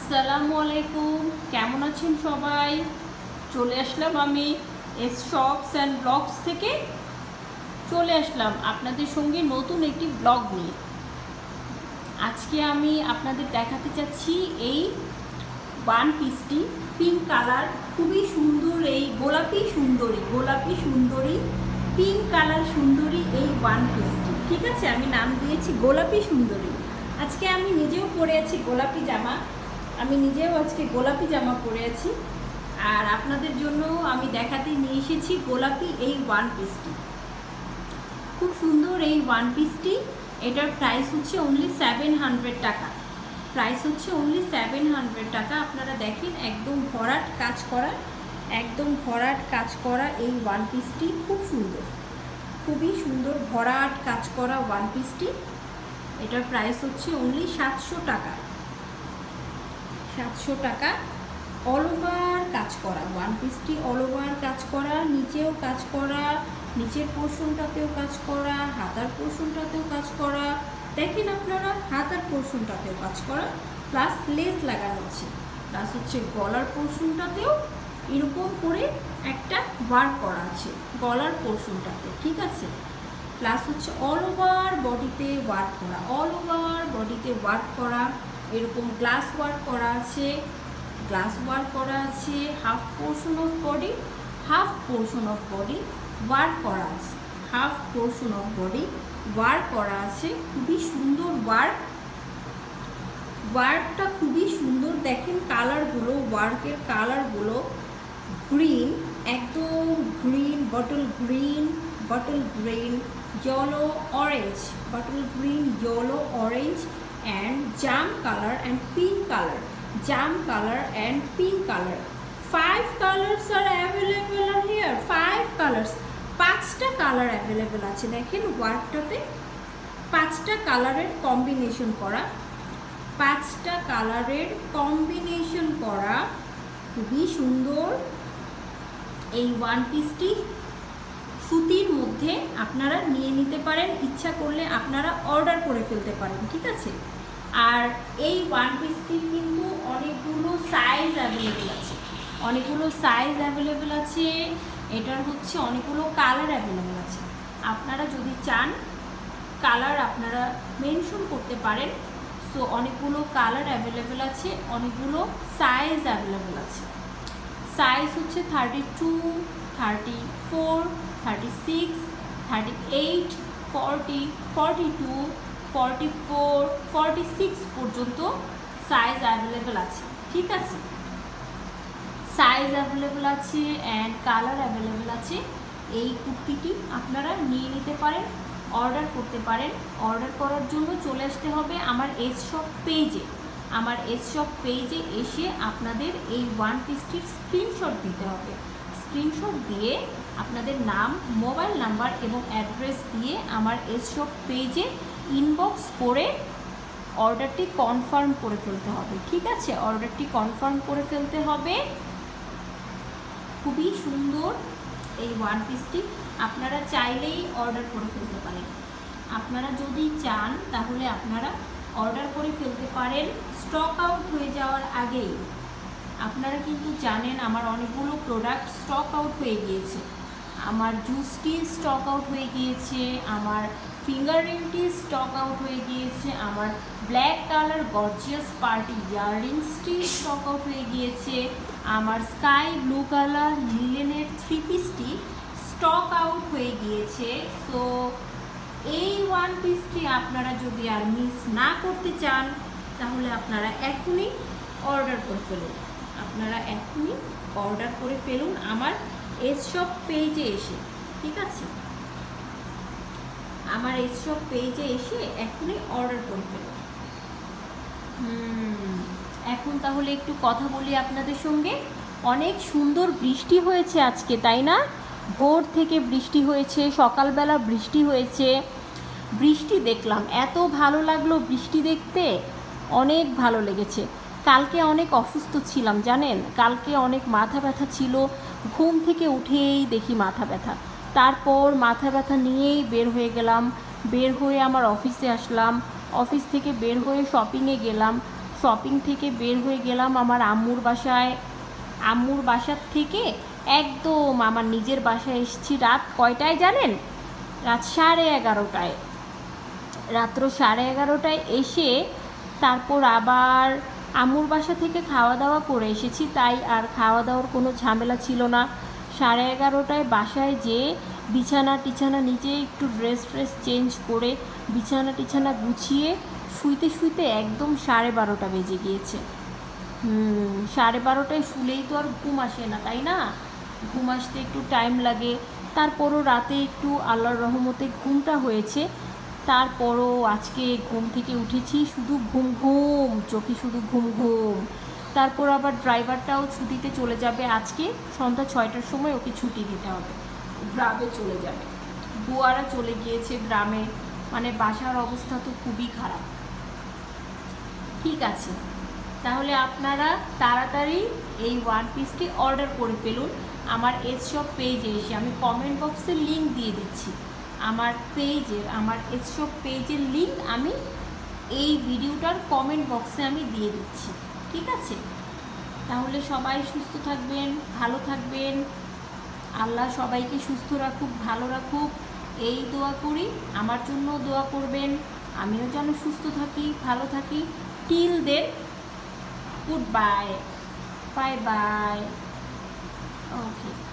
আসসালামু আলাইকুম, কেমন আছেন সবাই? চলে আসলাম আমি এস শপস অ্যান্ড ব্লগস থেকে। চলে আসলাম আপনাদের সঙ্গে নতুন একটি ব্লগ নিয়ে। আজকে আমি আপনাদের দেখাতে চাচ্ছি এই ওয়ান পিসটি, পিঙ্ক কালার, খুবই সুন্দর। এই গোলাপি সুন্দরী পিঙ্ক কালার সুন্দরী এই ওয়ান পিসটি, ঠিক আছে? আমি নাম দিয়েছি গোলাপি সুন্দরী। আজকে আমি নিজেও পরে আছি গোলাপি জামা, পরে আছি। আর আপনাদের জন্য আমি দেখাতে নিয়ে এসেছি গোলাপি এই ওয়ান পিসটি। খুব সুন্দর এই ওয়ান পিসটি। এটার প্রাইস হচ্ছে অনলি 700 টাকা। আপনারা দেখেন, একদম ভরাট কাজ করা এই ওয়ান পিসটি খুব সুন্দর, খুবই সুন্দর ভরাট কাজ করা ওয়ান পিসটি। এটার প্রাইস হচ্ছে অনলি 700 টাকা। অল ওভার কাজ করা ওয়ান পিসটি, অল ওভার কাজ করা, নিচেও কাজ করা, নিচের পোর্শনটাতেও কাজ করা, হাতার পোর্শনটাতেও কাজ করা। দেখেন আপনারা, হাতার পোর্শনটাতেও কাজ করা, প্লাস লেস লাগানো আছে, প্লাস হচ্ছে গলার পোর্শনটাতেও এরকম করে একটা ওয়ার্ক করা আছে গলার পোর্শনটাতে, ঠিক আছে? প্লাস হচ্ছে অল ওভার বডিতে ওয়ার্ক করা, এরকম গ্লাস ওয়ার্ক করা আছে, half portion of body work করা আছে, খুবই সুন্দর ওয়ার্কটা খুবই সুন্দর। দেখেন কালারগুলো, ওয়ার্কের কালারগুলো গ্রিন, একদম green, bottle green, yellow orange, and jam color and pink color. 5 colors are available here. 5 colors, 5টা কালার অ্যাভেলেবেল আছে। দেখেন ওয়ার্কটাতে 5টা কালারের কম্বিনেশন করা, খুবই সুন্দর এই ওয়ান পিসটি। সুতির মধ্যে আপনারা নিয়ে নিতে পারেন, ইচ্ছা করলে আপনারা অর্ডার করে ফেলতে পারেন, ঠিক আছে? আর এই ওয়ান পিসটি কিন্তু অনেকগুলো সাইজ অ্যাভেলেবেল আছে, এটার হচ্ছে অনেকগুলো কালার অ্যাভেলেবেল আছে। আপনারা যদি চান কালার আপনারা মেনশন করতে পারেন। সো অনেকগুলো কালার অ্যাভেলেবেল আছে, অনেকগুলো সাইজ অ্যাভেলেবেল আছে। সাইজ হচ্ছে 32, 34, 36, 38, 40, 42, 44, 46 পর্যন্ত সাইজ অ্যাভেলেবেল আছে, ঠিক আছে? অ্যান্ড কালার অ্যাভেলেবেল আছে। এই কুর্তিটি আপনারা নিয়ে নিতে পারেন, অর্ডার করতে পারেন। অর্ডার করার জন্য চলে আসতে হবে আমার এস শপ পেজে এসে আপনাদের এই ওয়ান পিসটির স্ক্রিনশট দিতে হবে। স্ক্রিনশট দিয়ে আপনাদের নাম, মোবাইল নাম্বার এবং অ্যাড্রেস দিয়ে আমার এস শপ পেজে ইনবক্স করে অর্ডারটি কনফার্ম করে ফেলতে হবে, ঠিক আছে? খুবই সুন্দর এই ওয়ান পিসটি, আপনারা চাইলেই অর্ডার করে ফেলতে পারেন। আপনারা যদি চান তাহলে আপনারা অর্ডার করে ফেলতে পারেন স্টক আউট হয়ে যাওয়ার আগেই। আপনারা কিন্তু জানেন আমার অনেকগুলো প্রোডাক্ট স্টক আউট হয়ে গিয়েছে। আমার জুসটি স্টক আউট হয়ে গিয়েছে, আমার ফিঙ্গার রিংটি স্টক আউট হয়ে গিয়েছে, আমার ব্ল্যাক কালার গর্জিয়াস পার্টি ইয়াররিংসটি স্টক আউট হয়ে গিয়েছে, আমার স্কাই ব্লু কালার লিলেনের 3 পিসটি স্টক আউট হয়ে গিয়েছে। সো এই ওয়ান পিসটি আপনারা যদি আর মিস না করতে চান তাহলে আপনারা এখনই অর্ডার করে ফেলুন আমার এস শপ পেজে এসে, ঠিক আছে? আমার এস শপ পেজে এসে এখনই অর্ডার করে ফেলুন। এখন তাহলে একটু কথা বলি আপনাদের সঙ্গে। অনেক সুন্দর বৃষ্টি হয়েছে আজকে, তাই না? ভোর থেকে বৃষ্টি হয়েছে, সকালবেলা বৃষ্টি হয়েছে, বৃষ্টি দেখলাম, এত ভালো লাগলো বৃষ্টি দেখতে, অনেক ভালো লেগেছে। কালকে অনেক অসুস্থ ছিলাম জানেন, কালকে অনেক মাথা ব্যথা ছিল, ঘুম থেকে উঠেই দেখি মাথা ব্যথা। তারপর মাথা ব্যথা নিয়েই বের হয়ে আমার অফিসে আসলাম, অফিস থেকে বের হয়ে শপিংয়ে গেলাম, শপিং থেকে বের হয়ে গেলাম আমার আম্মুর বাসায়। আম্মুর বাসার থেকে একদম আমার নিজের বাসায় এসেছি রাত কয়টায় জানেন? রাত 11:30টায়। রাত্র 11:30টায় এসে তারপর আবার আম্মুর বাসা থেকে খাওয়া দাওয়া করে এসেছি, তাই আর খাওয়া দাওয়ার কোনো ঝামেলা ছিল না। 11:30টায় বাসায় যেয়ে বিছানা টিছানা নিচে একটু ড্রেস চেঞ্জ করে বিছানা গুছিয়ে শুইতে শুইতে একদম 12:30টা বেজে গিয়েছে। 12:30টায় শুলেই তো আর ঘুম আসে না, তাই না? ঘুম আসতে একটু টাইম লাগে। তারপরও রাতে একটু আল্লাহর রহমতে ঘুমটা হয়েছে। তারপরও আজকে ঘুম থেকে উঠেছি শুধু ঘুম, চোখে শুধু ঘুম। তারপর আবার ড্রাইভারটাও ছুটিতে চলে যাবে আজকে সন্ধ্যা 6টার সময়, ওকে ছুটি দিতে হবে, গ্রামে চলে যাবে। বুয়ারা চলে গিয়েছে গ্রামে, মানে বাসার অবস্থা তো খুবই খারাপ। ঠিক আছে, তাহলে আপনারা তাড়াতাড়ি এই ওয়ান পিসটি অর্ডার করে ফেলুন আমার এজ শপ পেজে এসে। আমি কমেন্ট বক্সে লিঙ্ক দিয়ে দিচ্ছি আমার পেজের, আমার এজ শপ পেজের লিঙ্ক আমি এই ভিডিওটার কমেন্ট বক্সে আমি দিয়ে দিচ্ছি। ঠিক আছে, তাহলে সবাই সুস্থ থাকবেন, ভালো থাকবেন। আল্লাহ সবাইকে সুস্থ রাখুক, ভালো রাখুক, এই দোয়া করি। আমার জন্য দোয়া করবেন, আমিও যেন সুস্থ থাকি, ভালো থাকি। Till then, goodbye, bye bye. ওকে।